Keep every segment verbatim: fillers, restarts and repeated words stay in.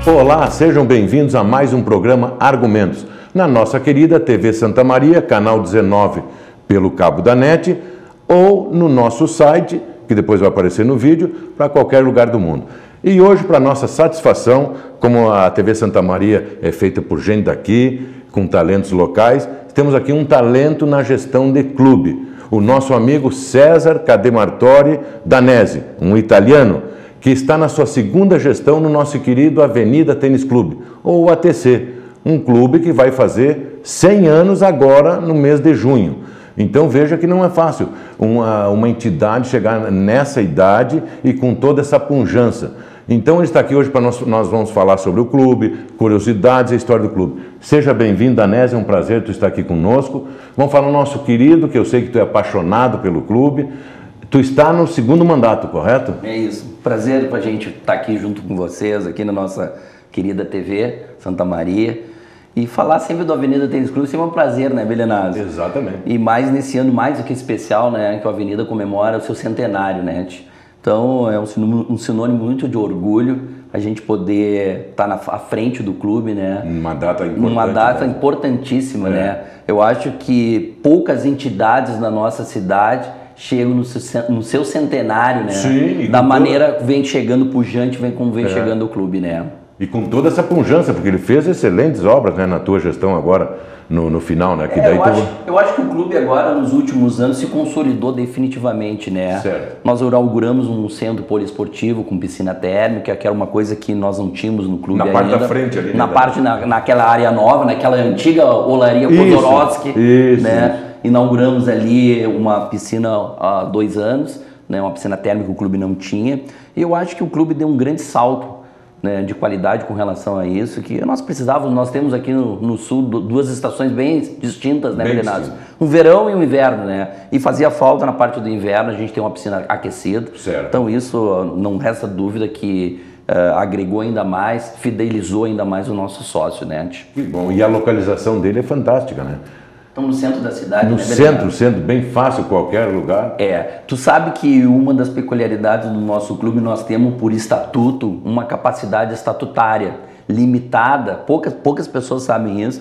Olá, sejam bem-vindos a mais um programa Argumentos, na nossa querida T V Santa Maria, canal dezenove, pelo cabo da net, ou no nosso site, que depois vai aparecer no vídeo, para qualquer lugar do mundo. E hoje, para nossa satisfação, como a T V Santa Maria é feita por gente daqui, com talentos locais, temos aqui um talento na gestão de clube, o nosso amigo César Cademartori Danese, um italiano, que está na sua segunda gestão no nosso querido Avenida Tênis Clube, ou A T C, um clube que vai fazer cem anos agora no mês de junho. Então veja que não é fácil uma, uma entidade chegar nessa idade e com toda essa pujança. Então ele está aqui hoje para nós, nós vamos falar sobre o clube, curiosidades e a história do clube. Seja bem-vindo, Danese, é um prazer tu estar aqui conosco. Vamos falar do nosso querido, que eu sei que tu é apaixonado pelo clube. Tu está no segundo mandato, correto? É isso. Prazer para a gente estar aqui junto com vocês, aqui na nossa querida T V Santa Maria. E falar sempre do Avenida Tênis Clube sempre é um prazer, né, Belenazzo? Exatamente. E mais nesse ano, mais do que especial, né, que a Avenida comemora o seu centenário, né? Então é um sinônimo, um sinônimo muito de orgulho a gente poder estar na à frente do clube, né? Uma data importante. Uma data né? importantíssima, é. né? Eu acho que poucas entidades na nossa cidade chegam no seu, no seu centenário, né? Sim. Da maneira que vem chegando pujante, vem como vem é. chegando o clube, né? E com toda essa pujança, porque ele fez excelentes obras, né, na tua gestão agora, no, no final, né? Que é, daí eu, tu... acho, eu acho que o clube agora, nos últimos anos, se consolidou definitivamente, né? Certo. Nós inauguramos um centro poliesportivo com piscina térmica, que era uma coisa que nós não tínhamos no clube na ainda. Na parte da frente ali, né? Na parte, na, naquela área nova, naquela antiga olaria Kozorowski, isso, né? Isso. Inauguramos ali uma piscina há dois anos, né? Uma piscina térmica que o clube não tinha. E eu acho que o clube deu um grande salto, né, de qualidade com relação a isso, que nós precisávamos, nós temos aqui no, no sul duas estações bem distintas, né, Belenazzo? Um verão e um inverno, né? E fazia falta na parte do inverno a gente ter uma piscina aquecida. Certo. Então isso não resta dúvida que uh, agregou ainda mais, fidelizou ainda mais o nosso sócio, né? Que bom, e a localização dele é fantástica, né? Estamos no centro da cidade, no né, centro, sendo bem fácil qualquer lugar. É, tu sabe que uma das peculiaridades do nosso clube, nós temos por estatuto uma capacidade estatutária limitada, poucas, poucas pessoas sabem isso,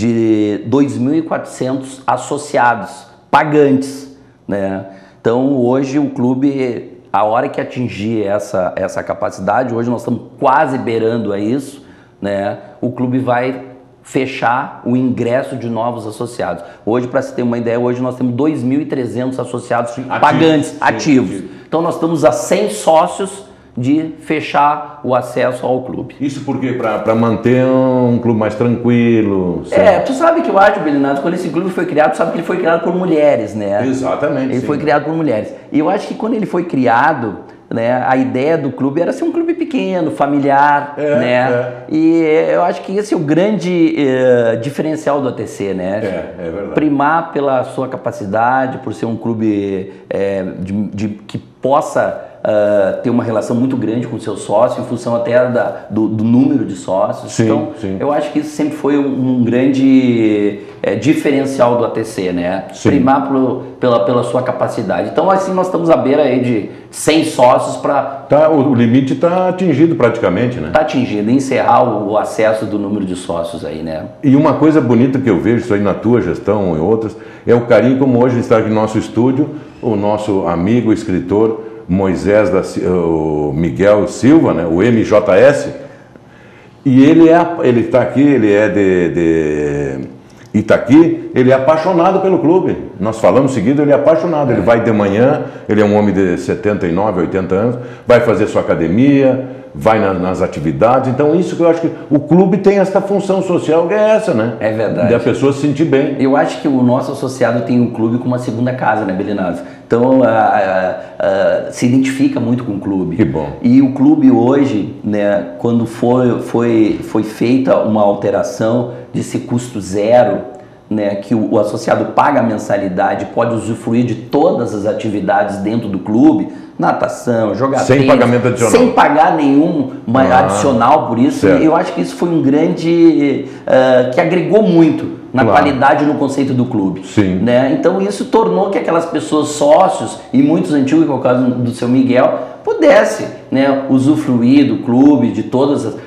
de dois mil e quatrocentos associados, pagantes, né? Então hoje o clube, a hora que atingir essa, essa capacidade, hoje nós estamos quase beirando a isso, né? O clube vai fechar o ingresso de novos associados. Hoje, para se ter uma ideia, hoje nós temos dois mil e trezentos associados ativos, pagantes, sim, ativos. Sim. Então nós estamos a cem sócios de fechar o acesso ao clube. Isso porque para manter um clube mais tranquilo. Sim. É, tu sabe que eu acho, Belenazzo, quando esse clube foi criado, tu sabe que ele foi criado por mulheres, né? Exatamente. Ele sim. foi criado por mulheres. E eu acho que quando ele foi criado, né, a ideia do clube era ser um clube pequeno, familiar, é, né? É. E eu acho que esse é o grande uh, diferencial do A T C, né? É, é verdade. Primar pela sua capacidade, por ser um clube é, de, de, que possa uh, ter uma relação muito grande com o seu sócio, em função até da, do, do número de sócios. Sim, então, sim. eu acho que isso sempre foi um, um grande é, diferencial do A T C, né? Sim. Primar pro, pela, pela sua capacidade. Então, assim, nós estamos à beira aí de cem sócios para... Tá, o limite está atingido praticamente, né? Está atingido, encerrar o, o acesso do número de sócios aí, né? E uma coisa bonita que eu vejo, isso aí na tua gestão e outras, é o carinho como hoje está aqui no nosso estúdio, o nosso amigo escritor Moisés da, o Miguel Silva, né? O M J S, e ele é, ele está aqui, ele é de... de Itaqui, ele é apaixonado pelo clube. Nós falamos seguido, ele é apaixonado. É. Ele vai de manhã, ele é um homem de setenta e nove, oitenta anos, vai fazer sua academia, vai na, nas atividades. Então, isso que eu acho que o clube tem essa função social, que é essa, né? É verdade. De a pessoa se sentir bem. Eu acho que o nosso associado tem um clube como uma segunda casa, né, Belenazzo? Então, a, a, a, se identifica muito com o clube. Que bom. E o clube hoje, né, quando foi, foi, foi feita uma alteração desse custo zero, né, que o, o associado paga a mensalidade, pode usufruir de todas as atividades dentro do clube, natação, jogar sem tênis, pagamento adicional, sem pagar nenhum ah, adicional por isso. Certo. Eu acho que isso foi um grande, uh, que agregou muito na claro. qualidade no conceito do clube. Sim. Né? Então isso tornou que aquelas pessoas sócios, e muitos antigos, que é o caso do seu Miguel, pudesse, né, usufruir do clube, de todas as,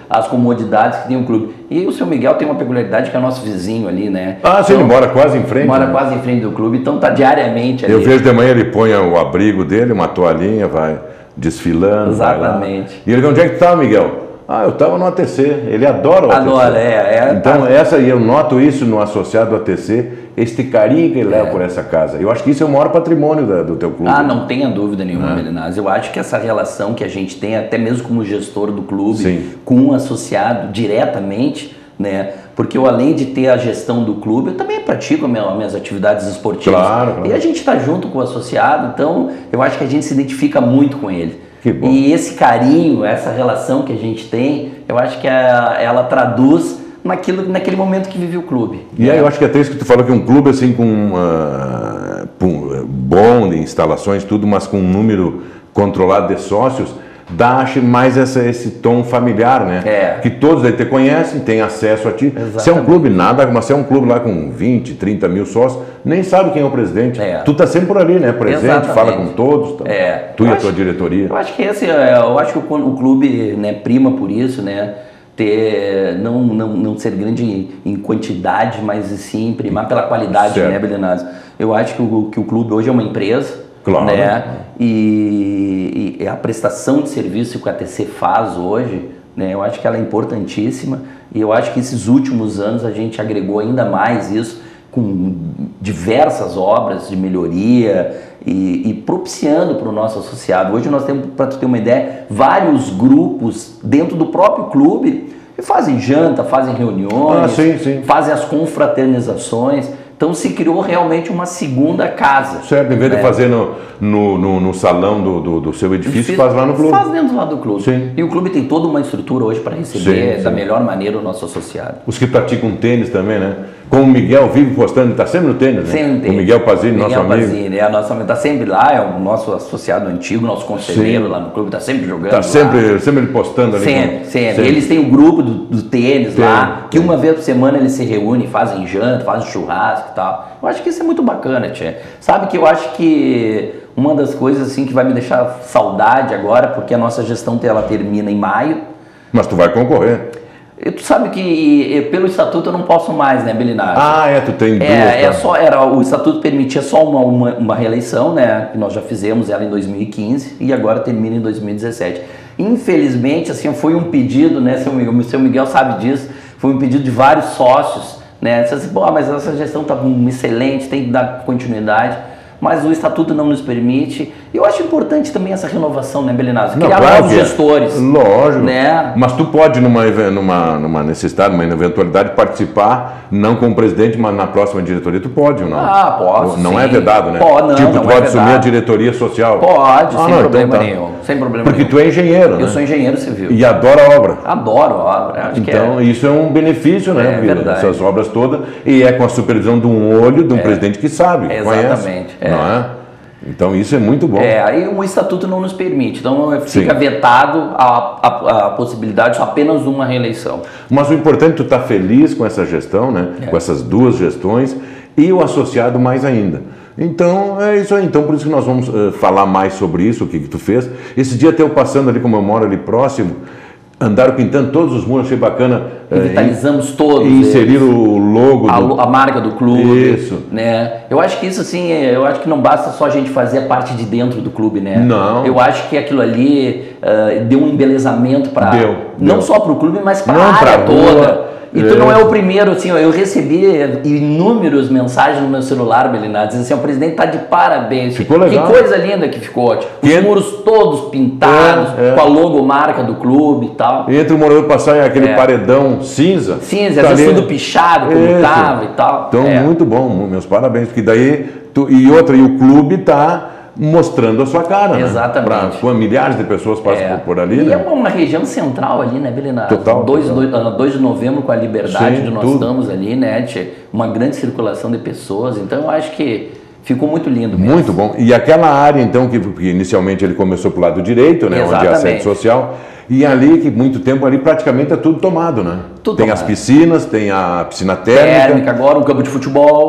as comodidades que tem o clube. E o seu Miguel tem uma peculiaridade que é o nosso vizinho ali, né? Ah, sim, então, ele mora quase em frente. Mora né? quase em frente do clube, então tá diariamente ali. Eu vejo de manhã ele põe o abrigo dele, uma toalhinha, vai desfilando. Exatamente. Vai e ele, onde é que tá, Miguel? Ah, eu estava no A T C. Ele adora o A T C. Adora, é. é então, tá. essa, e eu noto isso no associado do A T C, este carinho que ele leva É. por essa casa. Eu acho que isso é o maior patrimônio da, do teu clube. Ah, não tenha dúvida nenhuma, É. Melinaz. Eu acho que essa relação que a gente tem, até mesmo como gestor do clube, Sim. com um associado diretamente, né? Porque eu, além de ter a gestão do clube, eu também pratico minha, minhas atividades esportivas. Claro, claro. E a gente está junto com o associado, então eu acho que a gente se identifica muito com ele. Que bom. E esse carinho, essa relação que a gente tem, eu acho que a, ela traduz naquilo, naquele momento que vive o clube. E aí eu acho que até isso que tu falou, que um clube assim com uh, um, bom de instalações, tudo, mas com um número controlado de sócios, dá acho, mais essa, esse tom familiar, né? É. Que todos aí te conhecem, têm acesso a ti. Exatamente. Se é um clube nada, mas se é um clube lá com vinte, trinta mil sócios, nem sabe quem é o presidente. É. Tu tá sempre por ali, né? Presente, Exatamente. fala com todos. Tá? É. Tu e Eu a tua acho- diretoria. Eu acho que esse, é- eu acho que o, o clube, né, prima por isso, né? Ter, não, não, não ser grande em quantidade, mas sim primar pela qualidade, Certo. né, Belenazzi? Eu acho que o, que o clube hoje é uma empresa, Claro. né? E, e a prestação de serviço que o A T C faz hoje, né? Eu acho que ela é importantíssima e eu acho que esses últimos anos a gente agregou ainda mais isso com diversas obras de melhoria e, e propiciando para o nosso associado. Hoje nós temos, para tu ter uma ideia, vários grupos dentro do próprio clube que fazem janta, fazem reuniões, Ah, sim, sim. fazem as confraternizações. Então se criou realmente uma segunda casa. Certo, em vez de né? fazer no, no, no, no salão do, do, do seu edifício, Edifício- faz lá no clube. Faz dentro lá do clube. Sim. E o clube tem toda uma estrutura hoje para receber Sim, da sim. melhor maneira o nosso associado. Os que praticam tênis também, né? Como o Miguel vive postando, está sempre no tênis, né? Sempre tem. O Miguel Pazini, nosso Miguel amigo. Pazini, é a nossa está sempre lá, é o nosso associado antigo, nosso conselheiro Sim. lá no clube, está sempre jogando. Está lá. sempre, sempre ele postando ali. Sempre, com- sempre. Eles têm o grupo do, do tênis Tem, lá, que tem. uma vez por semana eles se reúnem, fazem janta, fazem churrasco e tal. Eu acho que isso é muito bacana, Tchê. Sabe que eu acho que uma das coisas assim que vai me deixar saudade agora, porque a nossa gestão ela termina em maio. Mas tu vai concorrer. E tu sabe que eh, pelo estatuto eu não posso mais, né, Belinazzi? Ah, é, tu tem duas. É, é tá? só, era, o estatuto permitia só uma, uma, uma reeleição, né? Que nós já fizemos ela em dois mil e quinze e agora termina em dois mil e dezessete. Infelizmente, assim, foi um pedido, né? Seu Miguel, seu Miguel sabe disso, foi um pedido de vários sócios, né? Disse assim, pô, mas essa gestão tá excelente, tem que dar continuidade. Mas o estatuto não nos permite. E eu acho importante também essa renovação, né, Belinazzi? Não, Criar claro novos que é. gestores. Lógico. Né? Mas tu pode, numa, eve- numa, numa necessidade, numa eventualidade, participar, não como presidente, mas na próxima diretoria. Tu pode ou não? Ah, posso, Não sim. é vedado, né? Pode, não, tipo, não tu é pode assumir a vedado. diretoria social. Pode, Ah, sem não, problema então tá. nenhum. Sem problema Porque nenhum. tu é engenheiro, né? Eu sou engenheiro civil. E adora obra. Adoro a obra. Acho Então, que é. isso é um benefício, né? É vida, verdade. essas obras todas. E é com a supervisão de um olho de um presidente que sabe, que Exatamente, conhece. é. Não é? Então, isso é muito bom. É, aí o estatuto não nos permite, então fica Sim. vetado a, a, a possibilidade apenas de uma reeleição. Mas o importante é tu estar feliz com essa gestão, né? É. Com essas duas gestões e o associado mais ainda. Então, é isso aí. Então, por isso que nós vamos eh, falar mais sobre isso, o que, que tu fez. Esse dia até eu passando ali, como eu moro ali próximo, andaram pintando todos os muros, achei bacana. eh, Revitalizamos todos. E inserir o logo A, do... lo- a marca do clube. Isso. Né? Eu acho que isso assim, é- eu acho que não basta só a gente fazer a parte de dentro do clube, né? Não. Eu acho que aquilo ali ah, deu um embelezamento para Deu, não deu. só para o clube, mas para Não, a área pra rua. toda. E tu É. não é o primeiro, assim, ó, eu recebi inúmeras mensagens no meu celular, Belinazzi, dizendo assim, o presidente tá de parabéns. Ficou legal. Que coisa linda que ficou. Tipo, os Que- muros todos pintados, É, é. com a logomarca do clube e tal. E entre o morador passar e aquele É. paredão cinza. Cinza, tá às vezes ali. tudo pichado, como Isso. tava e tal. Então, É. muito bom, meus parabéns, porque daí, tu, e outra, e o clube está mostrando a sua cara, Exatamente. né? Para milhares de pessoas passam É. por, por ali, E né? é uma, uma região central ali, né, Belinazzi? Total, dois total. de novembro com a liberdade Sim, onde nós tudo. estamos ali, né? Tchê? Uma grande circulação de pessoas. Então eu acho que ficou muito lindo mesmo. Muito bom. E aquela área, então, que, que inicialmente ele começou pro lado direito, né? Onde é a Exatamente. sede social. E ali, que muito tempo ali, praticamente é tudo tomado, né? Tudo tem tomado. as piscinas, tem a piscina térmica. Térmica agora, um campo de futebol.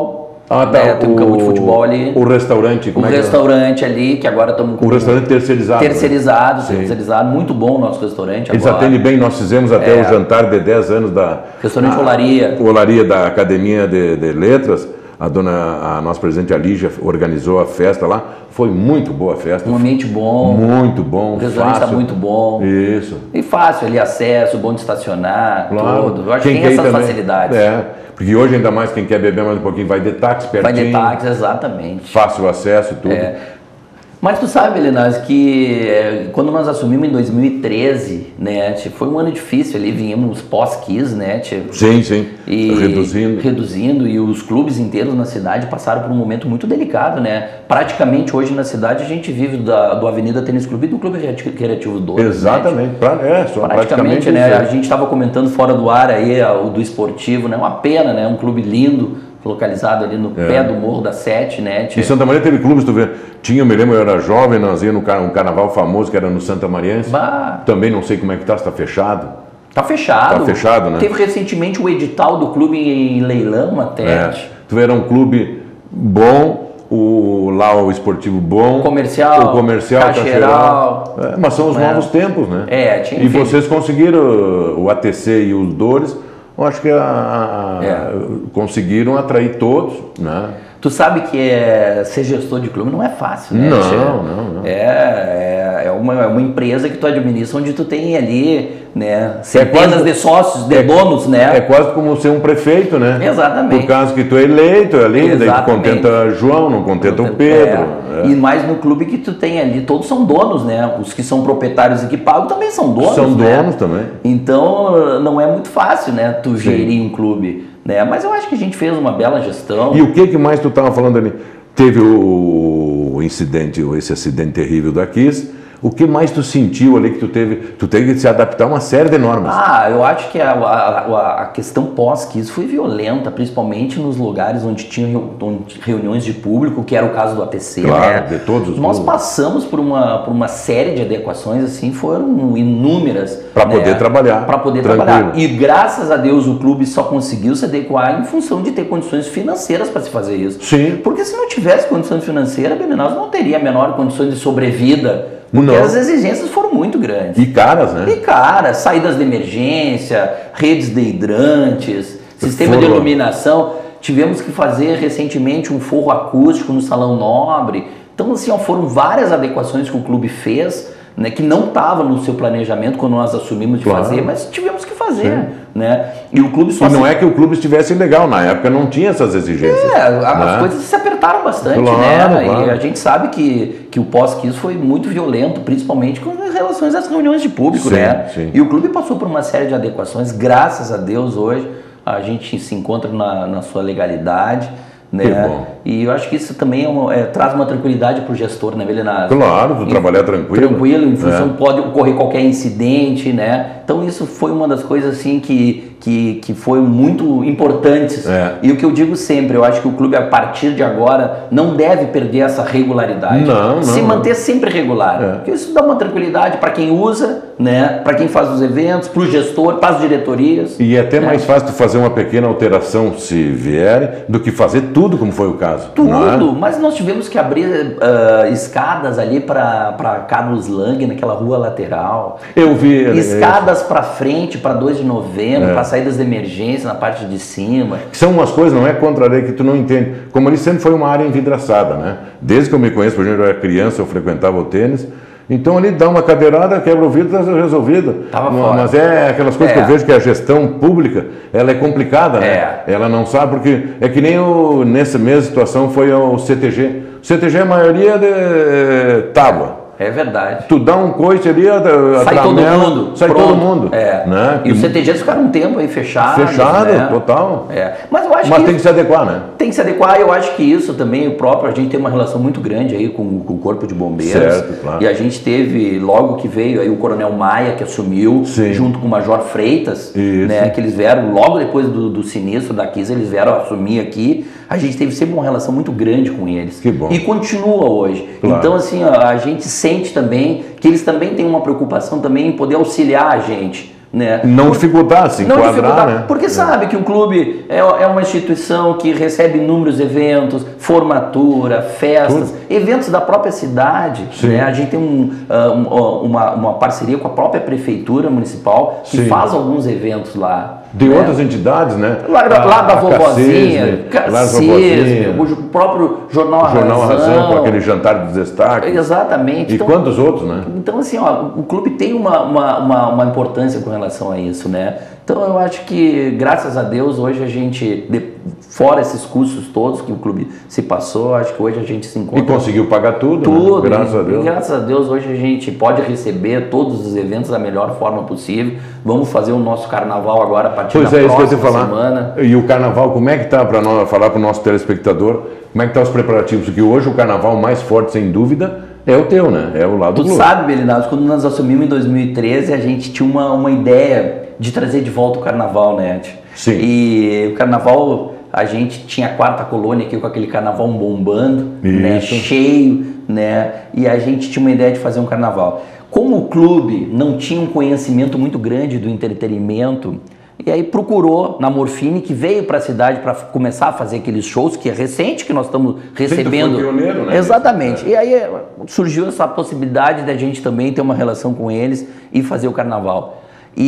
Ah, tá. Né? Tem um campo de futebol ali. O restaurante. O é restaurante é? ali, que agora estamos com... O restaurante terceirizado. Terceirizado, né? terceirizado. Muito bom o nosso restaurante Eles agora. atendem bem. Nós fizemos até É. o jantar de dez anos da... Restaurante a, Olaria. Olaria da Academia de, de Letras. A dona, a nossa presidente Alígia organizou a festa lá. Foi muito boa a festa. Um ambiente bom. Muito bom. O restaurante está muito bom. Isso. E fácil ali, acesso, bom de estacionar, Claro. tudo. Eu acho Quem que tem quer ir essas também. facilidades. É, porque hoje ainda mais quem quer beber mais um pouquinho vai de táxi pertinho. Vai de táxi, exatamente. Fácil acesso e tudo. É. Mas tu sabe, Belenaz, que é, quando nós assumimos em dois mil e treze, né, tchê, foi um ano difícil ali, vínhamos pós-Kiss, né, tchê, Sim, sim. e Reduzindo. reduzindo, e os clubes inteiros na cidade passaram por um momento muito delicado, né? Praticamente hoje na cidade a gente vive da, do Avenida Tênis Clube e do Clube Recreativo dois. Exatamente. Né, Pra, é, só praticamente, praticamente né? isso. A gente estava comentando fora do ar aí o do esportivo, né? Uma pena, né? Um clube lindo, localizado ali no É. pé do Morro da Sete, né? Em Tchê? Santa Maria teve clubes, tu vê. Tinha, eu me lembro, eu era jovem, nós íamos num car- um carnaval famoso que era no Santa Mariense. Bah. Também não sei como é que tá, se tá fechado. Tá fechado. Tá fechado, né? Teve recentemente o edital do clube em leilão até. É. Tu vê, era um clube bom, o, lá o esportivo bom. Comercial, O comercial, Cacheral. Cacheral. É, mas são os É. novos tempos, né? É, tinha E feito- vocês conseguiram, o A T C e os Dores, eu acho que a- a- É. conseguiram atrair todos, né? Tu sabe que é, ser gestor de clube não é fácil, né? Não, Tchê? não, não. É, é, é, uma, é uma empresa que tu administra onde tu tem ali, né, centenas quase- de sócios, de é- donos, né? É quase como ser um prefeito, né? Exatamente. Por causa que tu é eleito ali, daí tu Exatamente. contenta João, não contenta o Pedro. É. E mais no clube que tu tem ali, todos são donos, né? Os que são proprietários e que pagam também são donos, São né? donos também. Então não é muito fácil, né? Tu gerir um clube, né? Mas eu acho que a gente fez uma bela gestão. E o que que mais tu estava falando ali? Teve o incidente, esse acidente terrível da Kiss. O que mais tu sentiu ali que tu teve? Tu teve que se adaptar a uma série de normas. Ah, eu acho que a, a, a questão pós-Kiss foi violenta, principalmente nos lugares onde tinham reu- onde- reuniões de público, que era o caso do A T C, Claro, né? de todos os Nós clubes. passamos por uma, por uma série de adequações, assim, foram inúmeras. Pra poder trabalhar, Para poder tranquilo. trabalhar. E graças a Deus o clube só conseguiu se adequar em função de ter condições financeiras para se fazer isso. Sim. Porque se não tivesse condições financeiras, Belenaz não teria a menor condições de sobrevida, porque Não. as exigências foram muito grandes. E caras, né? E cara, saídas de emergência, redes de hidrantes, sistema de Forro. iluminação. Tivemos que fazer recentemente um forro acústico no Salão Nobre. Então, assim, ó, foram várias adequações que o clube fez, né, que não estava no seu planejamento quando nós assumimos de Claro. fazer, mas tivemos que fazer, Sim. né? E o clube só E não se... é que o clube estivesse ilegal, na época não tinha essas exigências. É, a- as né? coisas se apertaram bastante, Claro, né? claro. E a gente sabe que, que o pós-Kiss foi muito violento, principalmente com relações às reuniões de público, Sim, né? sim. E o clube passou por uma série de adequações, graças a Deus hoje a gente se encontra na, na sua legalidade, né? Que bom. E eu acho que isso também é uma- é, traz uma tranquilidade para o gestor, né, Belenaz? Claro, tu Em- trabalhar tranquilo. Tranquilo, em função É. pode ocorrer qualquer incidente, né? Então isso foi uma das coisas assim que, que, que foi muito importantes. É. E o que eu digo sempre, eu acho que o clube a partir de agora não deve perder essa regularidade. Não, não, Se não. manter sempre regular. É. Porque isso dá uma tranquilidade para quem usa, né? Para quem faz os eventos, para o gestor, para as diretorias. E é até né? mais fácil tu fazer uma pequena alteração, se vierem, do que fazer tudo como foi o caso. não é? Tudo, mas nós tivemos que abrir ah, escadas ali para Carlos Lang, naquela rua lateral. Eu vi. Escadas para frente, para dois de novembro, É. para saídas de emergência na parte de cima. São umas coisas, não é contra a lei que tu não entende. Como ali sempre foi uma área envidraçada, né? Desde que eu me conheço, por exemplo, eu era criança, eu frequentava o tênis. Então ali dá uma cadeirada, quebra o vidro, está resolvido. Tava Mas- fora. Mas é aquelas coisas É. que eu vejo que a gestão pública, ela é complicada, né? É. Ela não sabe, porque é que nem o, nessa mesma situação foi o C T G. O C T G é a maioria de tábua. É verdade. Tu dá um coice ali, a, a Sai todo tramela, mundo. sai pronto. todo mundo. É. Né? E os C T Gs ficaram um tempo aí fechados. Fechado, né? total. É. Mas eu acho Mas que tem que se adequar, né? tem que se adequar. Eu acho que isso também, o próprio, a gente tem uma relação muito grande aí com, com o Corpo de Bombeiros. Certo, claro. E a gente teve, logo que veio aí o Coronel Maia, que assumiu, Sim. junto com o Major Freitas, Isso. né? Que eles vieram, logo depois do, do sinistro da Kiss, eles vieram assumir aqui. A gente teve sempre uma relação muito grande com eles. Que bom. E continua hoje. Claro. Então, assim, ó, a gente sente também que eles também têm uma preocupação também em poder auxiliar a gente. Né? Não dificultar, se não enquadrar, dificultar, né? Porque sabe que um clube é, é uma instituição que recebe inúmeros eventos, formatura, festas, Tudo. eventos da própria cidade. Né? A gente tem um, um, uma, uma parceria com a própria prefeitura municipal que Sim. faz alguns eventos lá. De né? outras entidades, né? Lá, a, lá da vovozinha, Cacesme, o próprio Jornal Razão. Jornal Razão, com aquele jantar de destaque. Exatamente. E então, quantos outros, né? Então, assim, ó, o clube tem uma, uma, uma, uma importância com relação a isso, né? Então, eu acho que, graças a Deus, hoje a gente, de, fora esses custos todos que o clube se passou, acho que hoje a gente se encontra... E conseguiu pagar tudo, tudo né? Graças e, a Deus. E, graças a Deus, hoje a gente pode receber todos os eventos da melhor forma possível. Vamos fazer o nosso carnaval agora a partir pois da é, próxima isso que eu ia falar. semana. E o carnaval, como é que está, para nós falar para o nosso telespectador, como é que estão tá os preparativos? Porque hoje o carnaval mais forte, sem dúvida, é o teu, né? É o lado tu do clube. Tu sabe, Belinado, quando nós assumimos em dois mil e treze, a gente tinha uma, uma ideia de trazer de volta o carnaval, né? Sim. E o carnaval, a gente tinha a quarta colônia aqui com aquele carnaval bombando, né? Cheio, né? E a gente tinha uma ideia de fazer um carnaval. Como o clube não tinha um conhecimento muito grande do entretenimento, e aí procurou na Morfine, que veio para a cidade para começar a fazer aqueles shows, que é recente que nós estamos recebendo. Sim, tu foi pioneiro, né? Exatamente. É. E aí surgiu essa possibilidade da gente também ter uma relação com eles e fazer o carnaval.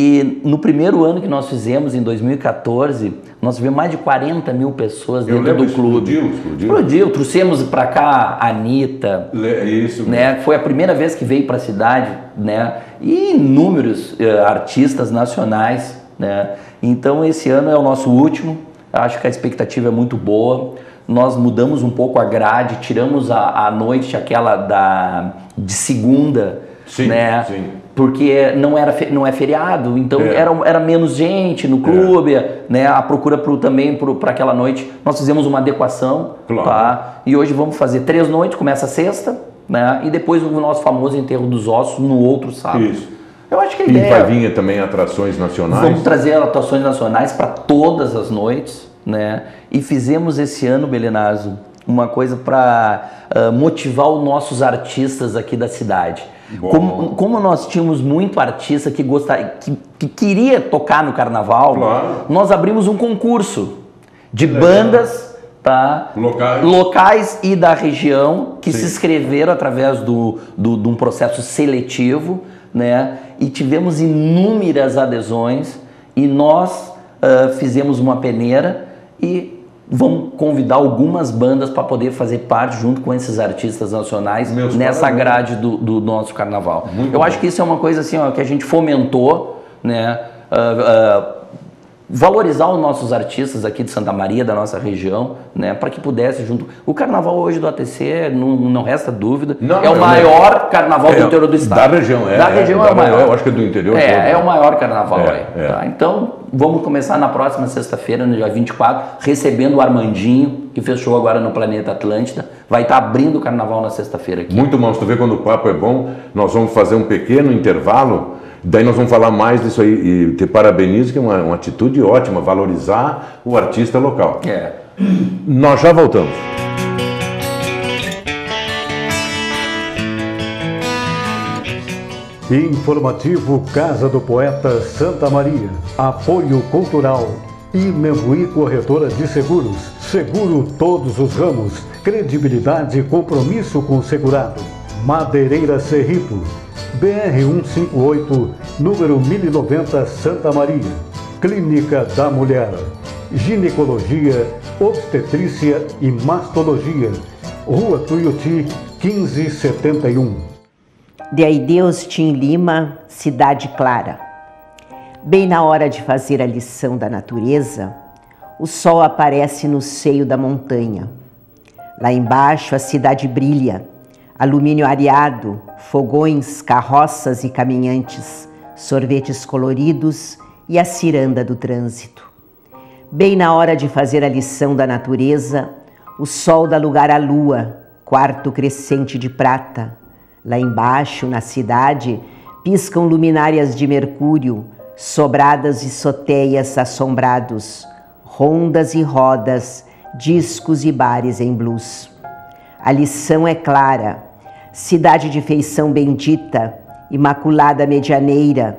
E no primeiro ano que nós fizemos, em dois mil e quatorze, nós tivemos mais de quarenta mil pessoas dentro do clube. Explodiu, explodiu. Explodiu. Trouxemos para cá a Anitta. Isso. Né? Foi a primeira vez que veio para a cidade, né? E inúmeros uh, artistas nacionais. Né? Então esse ano é o nosso último, acho que a expectativa é muito boa. Nós mudamos um pouco a grade, tiramos a, a noite aquela da, de segunda, sim, né? Sim. Porque não, era, não é feriado, então é. era, era menos gente no clube, é. né? A procura pro, também para aquela noite. Nós fizemos uma adequação, claro. Tá? E hoje vamos fazer três noites, começa a sexta, né? E depois o nosso famoso enterro dos ossos no outro sábado. Isso. Eu acho que a e ideia... vai vir também atrações nacionais? Vamos trazer atrações nacionais para todas as noites, né? E fizemos esse ano, Belenazo, uma coisa para uh, motivar os nossos artistas aqui da cidade. Como, como nós tínhamos muito artista que, gostar, que, que queria tocar no carnaval, claro. Nós abrimos um concurso de é. bandas... Tá? Locais. Locais e da região que Sim. se inscreveram através do, do, de um processo seletivo, né? E tivemos inúmeras adesões e nós uh, fizemos uma peneira e vamos convidar algumas bandas para poder fazer parte junto com esses artistas nacionais Meus nessa parabéns. grade do, do nosso carnaval. Muito Eu bom. acho que isso é uma coisa assim, ó, que a gente fomentou, né? Uh, uh, valorizar os nossos artistas aqui de Santa Maria, da nossa região, né, para que pudesse junto. O carnaval hoje do A T C, não, não resta dúvida, não, é o maior é, carnaval é, do interior do estado. Da região, é. Da região é, é o maior. Eu acho que é do interior. É, todo, é o maior carnaval é, aí. É. Tá? Então, vamos começar na próxima sexta-feira, no dia vinte e quatro, recebendo o Armandinho, que fez show agora no Planeta Atlântida. Vai estar abrindo o carnaval na sexta-feira aqui. Muito bom, se tu vê quando o papo é bom, nós vamos fazer um pequeno intervalo. Daí nós vamos falar mais disso aí e te parabenizo, que é uma, uma atitude ótima, valorizar o artista local. É. Nós já voltamos. Informativo Casa do Poeta Santa Maria. Apoio Cultural. Imebuí Corretora de Seguros. Seguro todos os ramos. Credibilidade e compromisso com o segurado. Madeireira Cerrito. B R cento e cinquenta e oito, número mil e noventa, Santa Maria. Clínica da Mulher. Ginecologia, obstetrícia e mastologia. Rua Tuiuti, quinze setenta e um. De Aideus Tim Lima, Cidade Clara. Bem na hora de fazer a lição da natureza, o sol aparece no seio da montanha. Lá embaixo a cidade brilha. Alumínio areado, fogões, carroças e caminhantes, sorvetes coloridos e a ciranda do trânsito. Bem na hora de fazer a lição da natureza, o sol dá lugar à lua, quarto crescente de prata. Lá embaixo, na cidade, piscam luminárias de mercúrio, sobradas e soteias assombrados, rondas e rodas, discos e bares em blues. A lição é clara. Cidade de feição bendita, imaculada medianeira,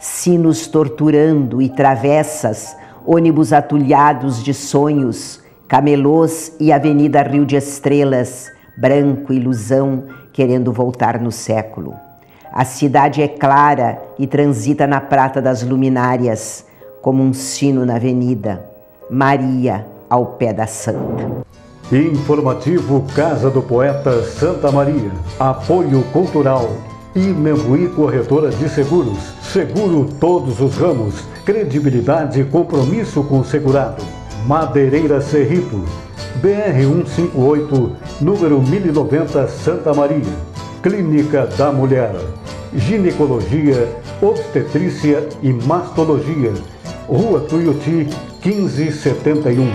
sinos torturando e travessas, ônibus atulhados de sonhos, camelôs e Avenida Rio de Estrelas, branco ilusão, querendo voltar no século. A cidade é clara e transita na prata das luminárias, como um sino na avenida. Maria, ao pé da Santa. Informativo Casa do Poeta Santa Maria. Apoio Cultural. Imembuí Corretora de Seguros. Seguro todos os ramos. Credibilidade e compromisso com o segurado. Madeireira Cerrito. B R cento e cinquenta e oito, número mil e noventa, Santa Maria. Clínica da Mulher. Ginecologia, Obstetrícia e Mastologia. Rua Tuiuti, quinze setenta e um.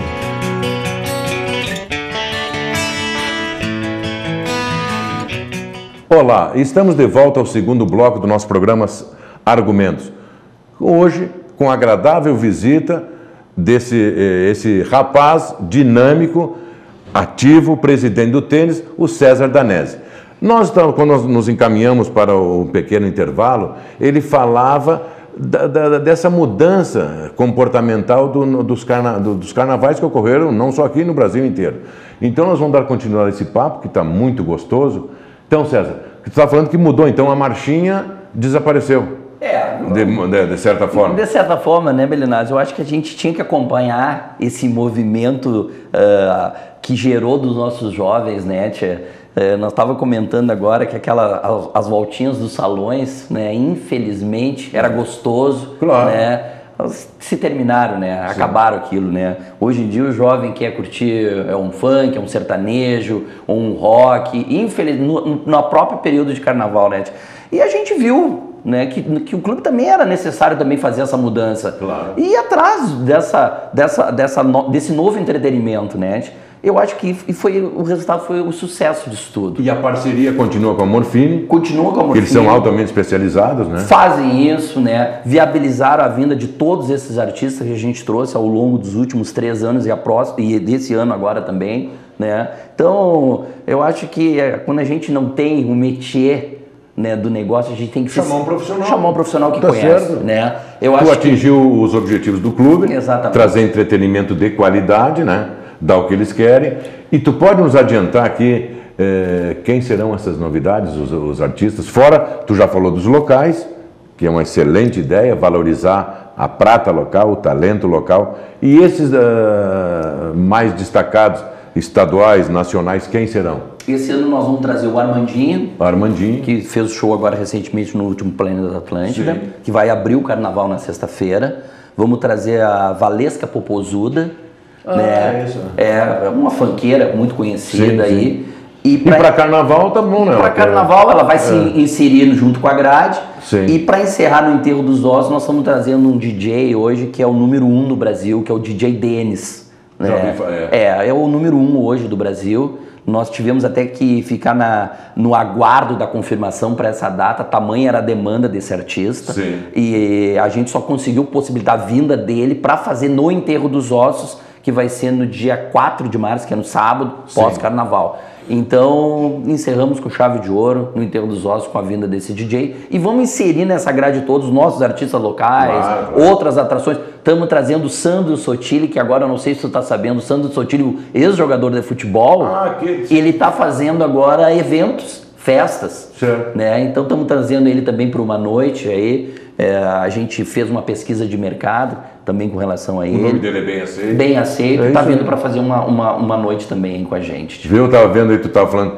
Olá, estamos de volta ao segundo bloco do nosso programa Argumentos. Hoje, com a agradável visita desse esse rapaz dinâmico, ativo, presidente do tênis, o César Danese. Nós, quando nós nos encaminhamos para o pequeno intervalo, ele falava da, da, dessa mudança comportamental do, dos, carna, do, dos carnavais que ocorreram não só aqui no Brasil inteiro. Então nós vamos dar continuidade a esse papo, que está muito gostoso. Então, César, você está falando que mudou, então a marchinha desapareceu. É, de, de, de certa forma. De certa forma, né, Belinazzi? Eu acho que a gente tinha que acompanhar esse movimento uh, que gerou dos nossos jovens, né, tia? Uh, nós estávamos comentando agora que aquela, as, as voltinhas dos salões, né, infelizmente, era gostoso, claro, né? Se terminaram, né? Sim. Acabaram aquilo, né? Hoje em dia o jovem quer curtir é um funk, é um sertanejo, um rock, infelizmente, no, no próprio período de carnaval, né? E a gente viu, né, que, que o clube também era necessário também fazer essa mudança. Claro. E ir atrás dessa, dessa, dessa no, desse novo entretenimento, né? Eu acho que foi, o resultado foi o sucesso disso tudo. E a parceria continua com a Morfine? Continua com a Morfine. Eles são altamente especializados, né? Fazem isso, né? Viabilizaram a vinda de todos esses artistas que a gente trouxe ao longo dos últimos três anos e, a próxima, e desse ano agora também, né? Então, eu acho que é, quando a gente não tem um métier, né, do negócio, a gente tem que chamar um profissional, chamar um profissional que tá conhece, certo, né? Eu tu acho atingiu que... os objetivos do clube, exatamente, trazer entretenimento de qualidade, né? Dar o que eles querem. E tu pode nos adiantar aqui eh, quem serão essas novidades, os, os artistas? Fora, tu já falou dos locais, que é uma excelente ideia, valorizar a prata local, o talento local. E esses uh, mais destacados, estaduais, nacionais, quem serão? Esse ano nós vamos trazer o Armandinho, o Armandinho, que fez o show agora recentemente no último Planeta da Atlântida, sim, que vai abrir o carnaval na sexta-feira. Vamos trazer a Valesca Popozuda, ah, né? É, isso. É uma funkeira muito conhecida, sim, aí. Sim. E para carnaval tá bom, né? Para carnaval ela vai é. se inserir junto com a grade. Sim. E para encerrar no Enterro dos Ossos, nós estamos trazendo um D J hoje que é o número um do Brasil, que é o D J Denis. Né? É. é, é o número um hoje do Brasil. Nós tivemos até que ficar na, no aguardo da confirmação para essa data, tamanha era a demanda desse artista. Sim. E a gente só conseguiu possibilitar a vinda dele para fazer no Enterro dos Ossos, que vai ser no dia quatro de março, que é no sábado, pós-carnaval. Então, encerramos com chave de ouro no Enterro dos Ossos com a vinda desse D J e vamos inserir nessa grade todos os nossos artistas locais, claro, claro, outras atrações. Estamos trazendo o Sandro Sotile, que agora não sei se tu está sabendo, o Sandro Sotile, ex-jogador de futebol, ah, que... ele está fazendo agora eventos, festas, certo, né? Então estamos trazendo ele também para uma noite aí. É, a gente fez uma pesquisa de mercado também com relação a ele. O nome dele é bem aceito. Bem aceito. É Está vindo para fazer uma, uma, uma noite também com a gente. Viu? Eu estava vendo aí, tu estava falando,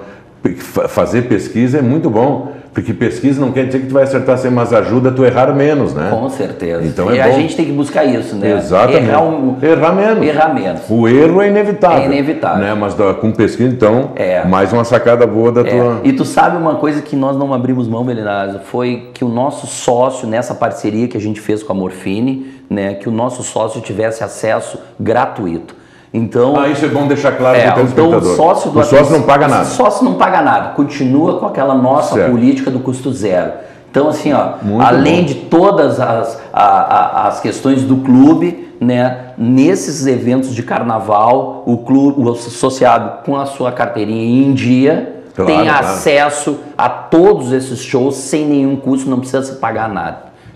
fazer pesquisa é muito bom, porque pesquisa não quer dizer que tu vai acertar sem, mas ajuda tu errar menos, né? Com certeza. Então é e bom. A gente tem que buscar isso, né? Exatamente. Errar, um... errar menos. Errar menos. O erro é inevitável. É inevitável. Né? Mas com pesquisa, então, é. mais uma sacada boa da é. tua... E tu sabe uma coisa que nós não abrimos mão, Belinazzo, foi que o nosso sócio, nessa parceria que a gente fez com a Morfine, né, que o nosso sócio tivesse acesso gratuito. Então, ah, isso é bom deixar claro é, para o então o sócio do o sócio não paga nada. O sócio não paga nada, continua com aquela nossa certo. política do custo zero. Então, assim, ó, muito além bom. de todas as, a, a, as questões do clube, né, nesses eventos de carnaval, o clube, o associado com a sua carteirinha em dia, claro, tem claro. acesso a todos esses shows sem nenhum custo, não precisa se pagar nada.